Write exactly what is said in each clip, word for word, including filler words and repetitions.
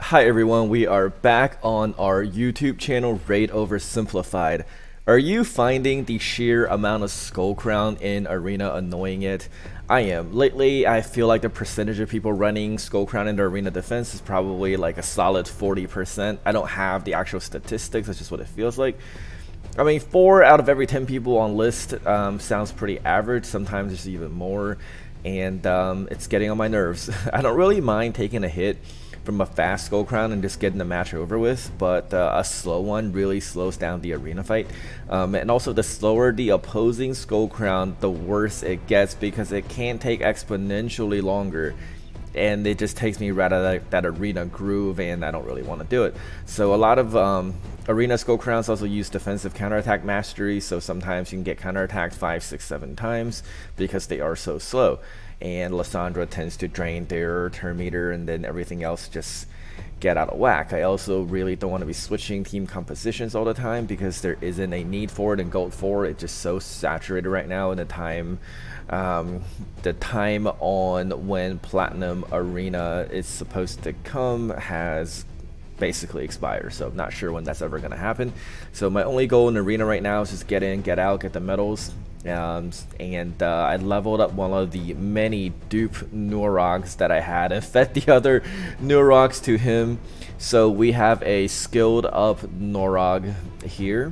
Hi everyone, we are back on our YouTube channel, Raid OverSimplified. Are you finding the sheer amount of Skull Crown in Arena annoying it? I am. Lately, I feel like the percentage of people running Skull Crown in the Arena defense is probably like a solid forty percent. I don't have the actual statistics, that's just what it feels like. I mean, four out of every ten people on list um, sounds pretty average. Sometimes there's even more, and um, it's getting on my nerves. I don't really mind taking a hit from a fast Skull Crown and just getting the match over with, but uh, a slow one really slows down the arena fight. Um, and also, the slower the opposing Skull Crown, the worse it gets, because it can take exponentially longer, and it just takes me right out of that, that arena groove, and I don't really want to do it. So a lot of um, arena Skull Crowns also use defensive counterattack mastery, so sometimes you can get counterattacked five, six, seven times because they are so slow. And Lissandra tends to drain their turn meter, and then everything else just get out of whack. I also really don't want to be switching team compositions all the time because there isn't a need for it in Gold four. It's just so saturated right now, and the time um, the time on when Platinum Arena is supposed to come has basically expired, so I'm not sure when that's ever going to happen. So my only goal in Arena right now is just get in, get out, get the medals. Um, and uh, I leveled up one of the many dupe Nurogs that I had and fed the other Nurogs to him. So we have a skilled up Nurog here,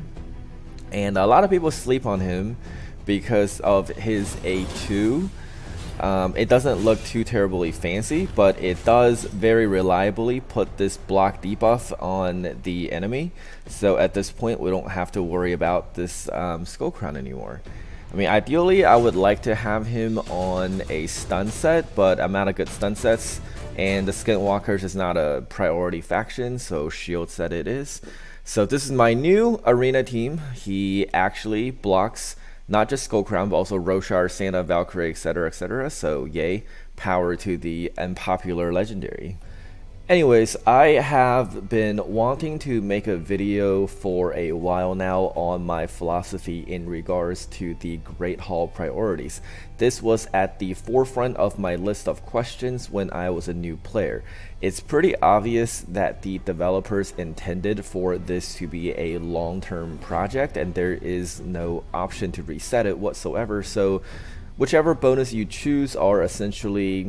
and a lot of people sleep on him because of his A two. Um, it doesn't look too terribly fancy, but it does very reliably put this block debuff on the enemy. So at this point, we don't have to worry about this um, Skull Crown anymore. I mean, ideally, I would like to have him on a stun set, but I'm out of good stun sets, and the Skinwalkers is not a priority faction, so shield set it is. So this is my new arena team. He actually blocks not just Skull Crown, but also Roshar, Santa, Valkyrie, et cetera, et cetera. So yay, power to the unpopular legendary. Anyways, I have been wanting to make a video for a while now on my philosophy in regards to the Great Hall priorities. This was at the forefront of my list of questions when I was a new player. It's pretty obvious that the developers intended for this to be a long-term project, and there is no option to reset it whatsoever. So whichever bonus you choose are essentially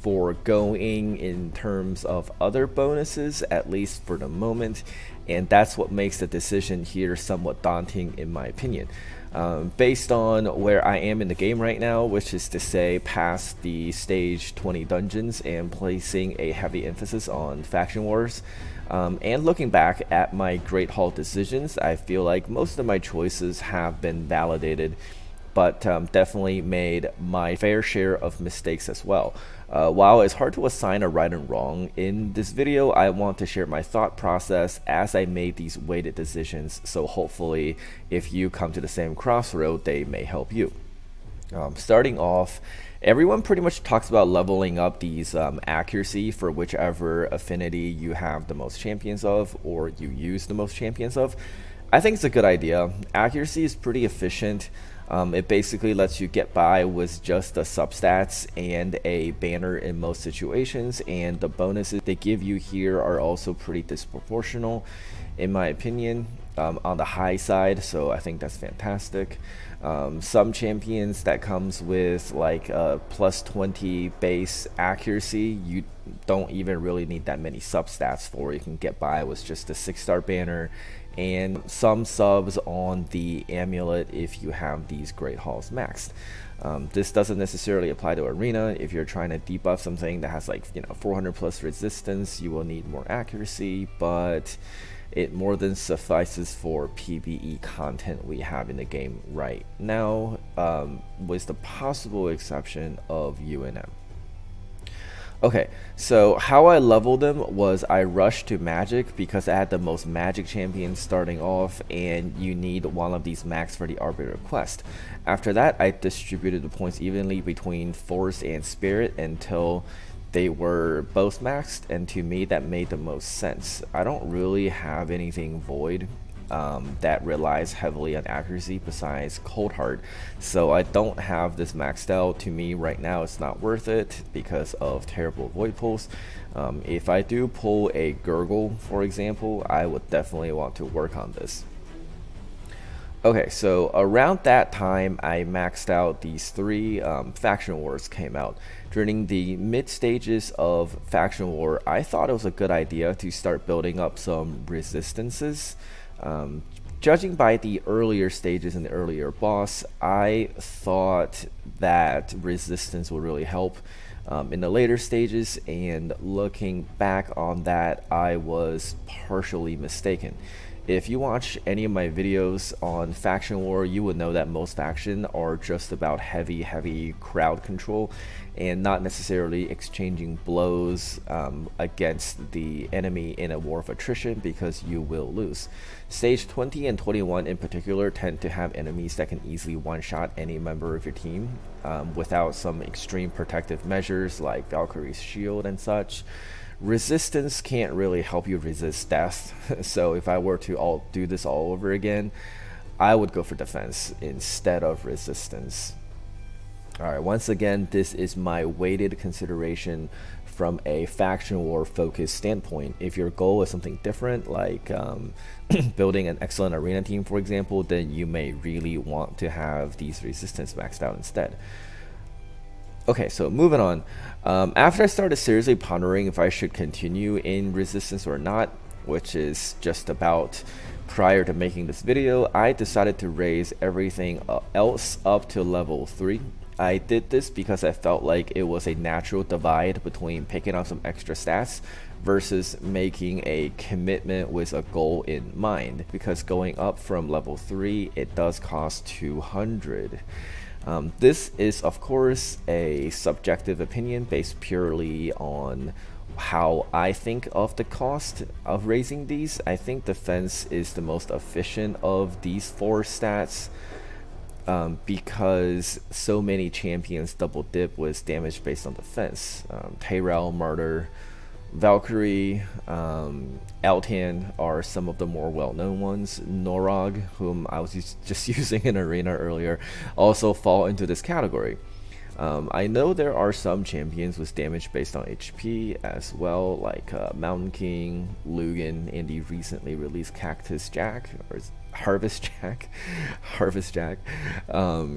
foregoing in terms of other bonuses, at least for the moment, and that's what makes the decision here somewhat daunting in my opinion. Um, based on where I am in the game right now, which is to say past the stage twenty dungeons and placing a heavy emphasis on faction wars, um, and looking back at my Great Hall decisions, I feel like most of my choices have been validated, but um, definitely made my fair share of mistakes as well. Uh, while it's hard to assign a right and wrong, in this video I want to share my thought process as I made these weighted decisions, so hopefully if you come to the same crossroad, they may help you. Um, starting off, everyone pretty much talks about leveling up these um, accuracy for whichever affinity you have the most champions of or you use the most champions of. I think it's a good idea. Accuracy is pretty efficient. Um, it basically lets you get by with just the substats and a banner in most situations, and the bonuses they give you here are also pretty disproportional in my opinion, um, on the high side, so I think that's fantastic. Um, some champions that comes with like a plus twenty base accuracy, you don't even really need that many substats for. You can get by with just a six star banner and some subs on the amulet if you have these Great Halls maxed. Um, this doesn't necessarily apply to Arena. If you're trying to debuff something that has like, you know, four hundred plus resistance, you will need more accuracy, but it more than suffices for PvE content we have in the game right now, um, with the possible exception of U N M. Okay, so how I leveled them was I rushed to Magic because I had the most Magic champions starting off, and you need one of these max for the Arbiter quest. After that, I distributed the points evenly between Force and Spirit until they were both maxed, and to me that made the most sense. I don't really have anything void um, that relies heavily on accuracy besides Cold Heart. So I don't have this maxed out. To me right now it's not worth it because of terrible Void Pulse. Um, if I do pull a Gurgle, for example, I would definitely want to work on this. Okay, so around that time, I maxed out these three um, Faction Wars came out. During the mid stages of Faction War, I thought it was a good idea to start building up some resistances. Um, judging by the earlier stages and the earlier boss, I thought that resistance would really help um, in the later stages, and looking back on that, I was partially mistaken. If you watch any of my videos on Faction War, you would know that most factions are just about heavy, heavy crowd control and not necessarily exchanging blows um, against the enemy in a war of attrition, because you will lose. Stage twenty and twenty-one in particular tend to have enemies that can easily one-shot any member of your team um, without some extreme protective measures like Valkyrie's shield and such. Resistance can't really help you resist death, so if I were to all do this all over again, I would go for defense instead of resistance. Alright, once again, this is my weighted consideration from a faction war focused standpoint. If your goal is something different, like um, building an excellent arena team, for example, then you may really want to have these resistance maxed out instead. Okay, so moving on. Um, after I started seriously pondering if I should continue in resistance or not, which is just about prior to making this video, I decided to raise everything else up to level three. I did this because I felt like it was a natural divide between picking up some extra stats versus making a commitment with a goal in mind, because going up from level three, it does cost two hundred. Um, this is of course a subjective opinion based purely on how I think of the cost of raising these. I think defense is the most efficient of these four stats um, because so many champions double dip with damage based on defense. Um, Tyrell, Martyr, Valkyrie, um, Altan are some of the more well-known ones. Norog, whom I was just using in Arena earlier, also fall into this category. Um, I know there are some champions with damage based on H P as well, like uh, Mountain King, Lugan, and the recently released Cactus Jack, or Harvest Jack, Harvest Jack. Um,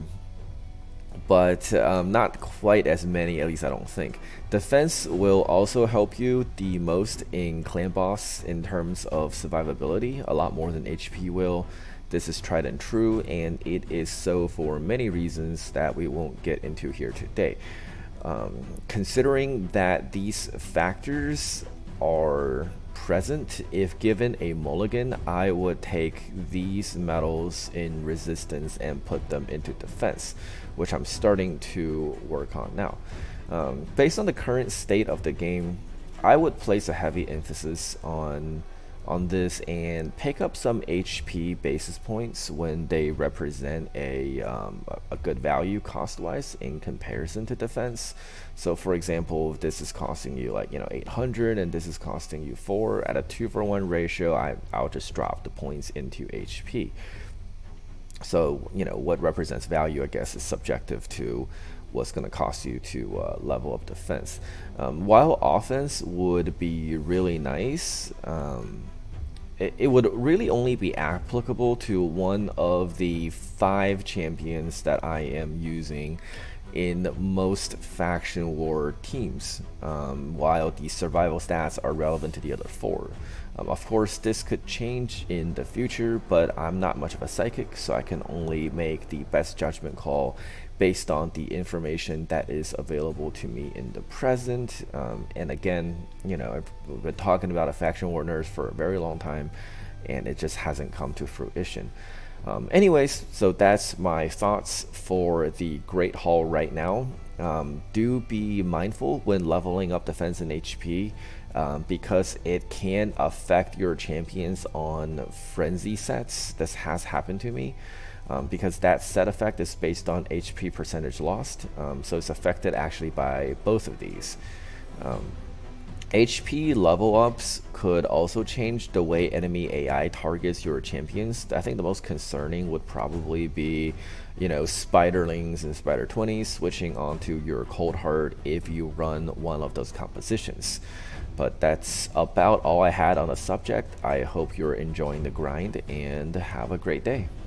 but um, not quite as many, at least I don't think. Defense will also help you the most in Clan Boss in terms of survivability, a lot more than H P will. This is tried and true, and it is so for many reasons that we won't get into here today. Um, considering that these factors are present, if given a mulligan, I would take these medals in resistance and put them into defense, which I'm starting to work on now. Um, based on the current state of the game, I would place a heavy emphasis on on this and pick up some H P basis points when they represent a, um, a good value cost wise in comparison to defense. So for example, if this is costing you like, you know, eight hundred and this is costing you four, at a two for one ratio, I, I'll just drop the points into H P. So, you know, what represents value, I guess, is subjective to what's going to cost you to uh, level up defense. Um, while offense would be really nice, um, it, it would really only be applicable to one of the five champions that I am using in most faction war teams, um, while the survival stats are relevant to the other four. Um, of course, this could change in the future, but I'm not much of a psychic, so I can only make the best judgment call based on the information that is available to me in the present. Um, and again, you know, I've been talking about a faction war nerf for a very long time, and it just hasn't come to fruition. Um, anyways, so that's my thoughts for the Great Hall right now. Um, do be mindful when leveling up defense and H P, um, because it can affect your champions on frenzy sets. This has happened to me, um, because that set effect is based on H P percentage lost, um, so it's affected actually by both of these. Um, H P level ups could also change the way enemy A I targets your champions. I think the most concerning would probably be, you know, spiderlings and spider twenties switching onto your cold heart if you run one of those compositions. But that's about all I had on the subject. I hope you're enjoying the grind and have a great day.